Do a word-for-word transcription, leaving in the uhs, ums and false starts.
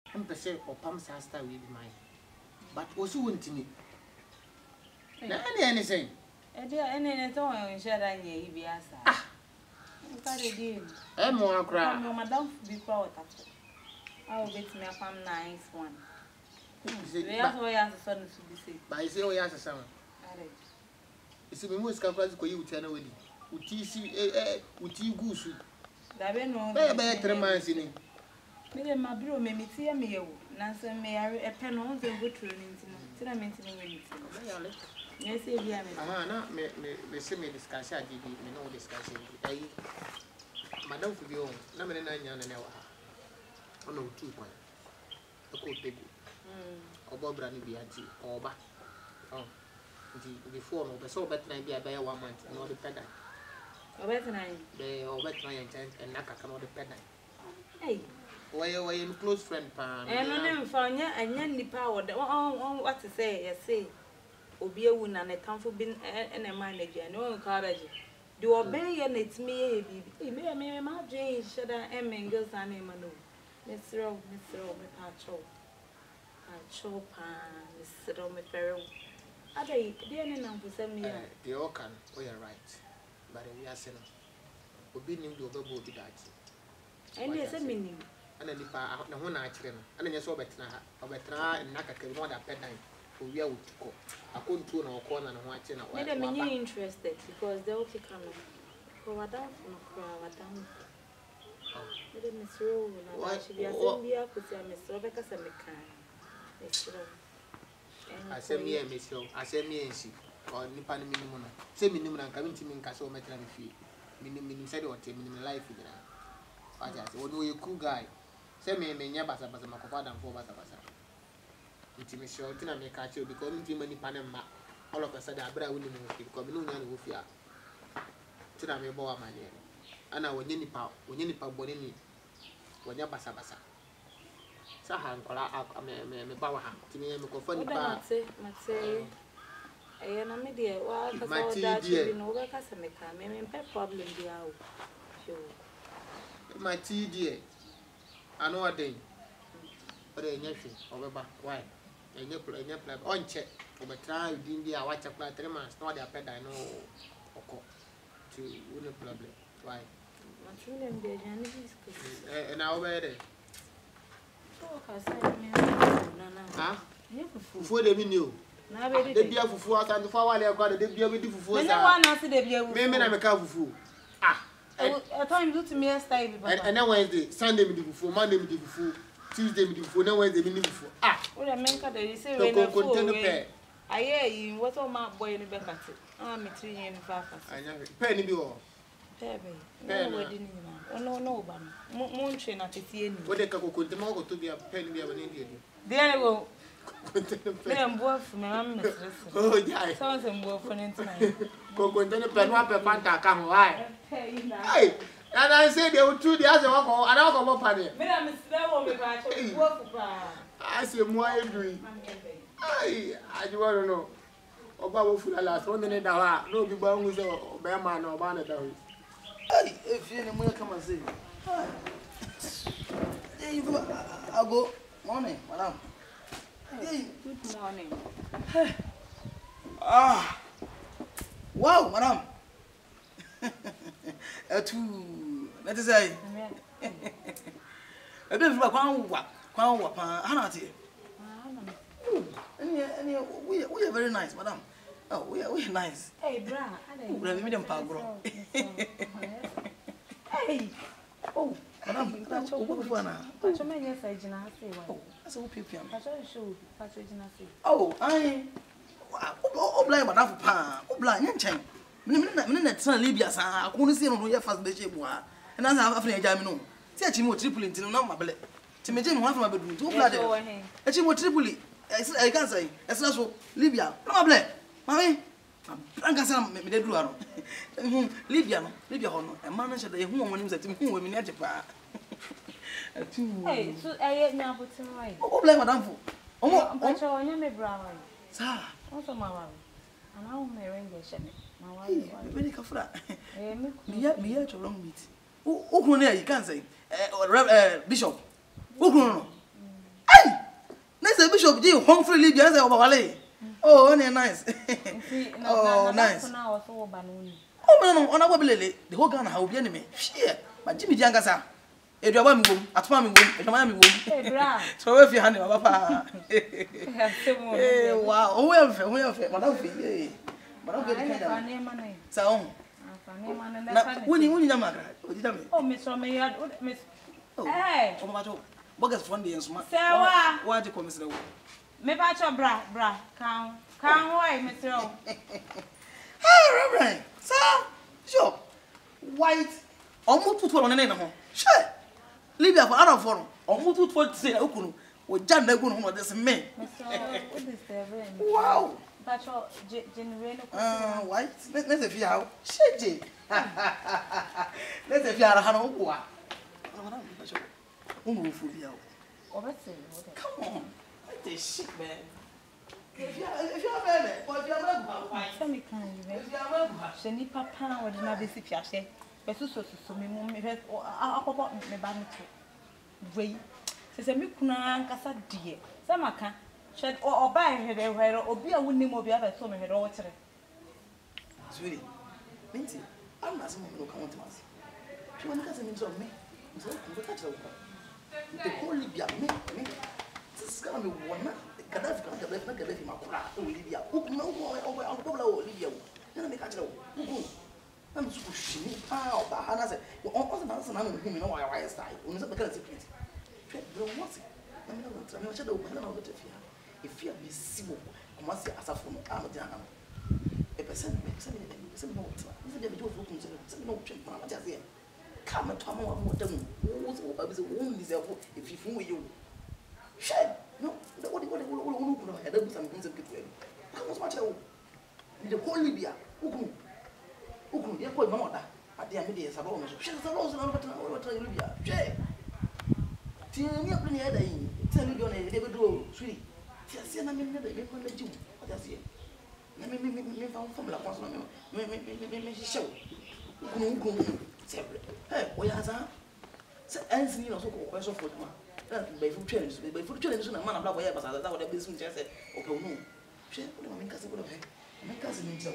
I'm per se or pumps has to with mine. But was you want to me? Anything. And there any time in share and ye be as ah. I'm more cry. Madame be proud of it. I will get me a palm nice one. That's why I have a son to be sick. But I say, oh, yes, a son. It's a most capable for you, Channel Willie. Would you see a would you goose? There be no better man singing. Me and my bro may me see me, Nancy may a pen on the good training. Till I mean to me. Yes, if you have it. Ah, no, me semi discussion, I give me no discussion. Madame for your own, number nine young and hour. Oh, no, two point. A cold baby. Or Bob Brandy be a G or back. Oh, before no, but so better than be a bear one month and all the pedal. Or better than they or better and Naka cannot the pedal. Hey, why are you close friend, Pan? And I never found ya and Yandy power. Oh, what to say, I say. Obi a wun and a town for being a manager, no courage. Do obey and it's me, baby. Me, me, my Jane, shut up, and girls and name a no. Miss Row, Miss Row, my pacho. Pacho pan, Miss Row, my ferro. Are they, dear, and for some years? They all can, we are right. But we are saying, Obi knew the other boat that. And there's a meaning. And then if I have no one, I train, and then you saw better, or better, and Naka can want that pet night. We are with go. I couldn't turn our corner and watching a while. I'm not interested because they'll take come. Go down from a crowd, down. Let me throw. I should be a Zambia, put a Miss Rebecca Samican. I send me a miss, I send me a sheep or Nipan minimum. Say minimum and coming to me in Castle Metran fee. Minimum said or ten minimum life in there. I just want to be a cool guy. Send me a Yabasa Basamaka and four Basabasa. It's sure to make a chill because too many Panama. All of a sudden, I brought winning because no one will fear. To me, boy, my dear. And I will any power, when any power bonini, when you're bassa bassa. Sahan, call out a power to me and go funny. I am a media. Why, my dear, no work as a mechanic, maybe problem be out. My tea, dear. I know a day. But a nephew, over why? And you play on check over try India, watch a plant three months, not their pet. I know to win a problem. Why? And I'll wear it. Before they knew. They be a fool and the four I got a debut with the fool. No one else debut. Maybe I'm a cow fool. Ah, a time do to me a style. And then Wednesday, Sunday, before Monday, before. Tuesday before now Wednesday before. Ah, what I mean that they say when I I hear you what all my boy in the back. Ah, me three and five. I know. Penny be all. Baby. No wedding. Oh no no ban. Moon train at the end. What they can go to tomorrow to be a penny be an Indian. There you go. Me and boy from my mum. Oh yeah. Sounds and boy for tonight. Go contain a pen one per panta come why. Hey. And I said they would do the other one, and I'll come up on it. I say, why doing? I do want to know. About food, last one minute, no big bone with a bear man or banner. If you didn't come and say, I'll go. Morning, madam. Good morning. Ah, wow, madam. Uh, two, let us say, a bit of a crown, crown, Hanati. We are very nice, madam. Oh, we are nice. Hey, bra, we have medium power. Hey, oh, madam, that's all good for now. That's a man, yes, I did not say. Oh, that's all people. That's all show, that's what I say. Oh, I, oh, blind, madam, oh, blind, young chain. Minute son Libya, I couldn't see on your first day, and as I'm afraid I know. See, I'm more triple into no number. To me, one from my bedroom, two blood. And she was triply. I can't say, as well, Libya, no blame. Mammy, I'm Brancasam, maybe they do. Libya, Libya, a manager, the woman who's at whom women at Japan. Hey, so I had now put him right. Oh, blame Madame. Oh, I'm sure I'm a brown. Sir, also my wife. And I'll marry the shepherd. Very careful. Me at me at your long meet. Who can you can't say? Bishop. Who can Bishop G home free Libya say obawale. Oh, only nice. Oh, nice. Oh, no, no, on our belly. The whole gun how be enemy. Share. But Jimmy Jangasa. If you want me, at Mammy womb, if you want me, so if you hand your papa. Wow, oh, welfare, welfare, but I'll be. But I'll be. So, when you win, oh, Miss Romeo, Miss. Hey, oh, my God. What is funny and smart? Why do you come, Mister Me ba cho bra bra kan kan why Mister O. Hey Reverend, sir. Sure. White. Omo tutu on na ho. Sure. Libya for out of forum. Omo tutu for say okunu. O jan na gu no ho this me. Mister O, what is the Reverend? Wow. Ba cho generate no. Ah, white. Let's see how. Shege. Let's see how ha no go a. Ba cho. Omo fu bia o. Obetse. Come on. This shit, man. If you if you are baby, or if you are not white, tell me can you? If you are not, she need papa or the nabi si fiashe. But so so so me mum me first or akoko me ba me to. Wei. Se se me kuna nkasa die. Se maka. She or oba ehede hwere obi a wonni mo bi aba so me hwere o kire. Sweetie. Minti. I'm not some no come to us. She want to me to me. So we catch her. The whole Libya me me. This gonna be one. Gaddafi can get left, not Gaddafi, my crap, Libya. Who know over Angola, Libya? Then I make a joke. I'm so shitty. How? Bahana said, well, all the answer, I'm with him, you know why I style. When it's a because it's a pretty. What's it? I mean, I'm not sure I don't know what to fear. If you are visible, I must say, as a form of Armadana. A person, some more, even if you don't look into some no trick, I'm just here. Come and tell me what them was a wound deserve if you fool you. Shame. No, what what what what what what I don't some things to get. Come on, matter. The whole Libya. Uku. Uku, you call mama. At the end of the day, Sabon. She is a rose and what what Libya. Shame. Till me up in the other in. Tell me on a never do. Sweet. Yes, I mean, never make one let you. What does he? Me me me me found from la France. Me me me me me show. Uku uku. Hey, what has that? Say, anything you know, so question for you. By food challenge, by food challenge, and man of love, but I would have been soon just said, okay, no. She put him in Castle of Heck. My cousin himself.